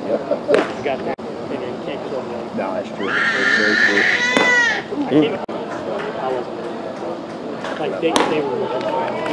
Yep. You got that. And you can't kill them. No, that's true. That's very true. I wasn't. Like they were looking for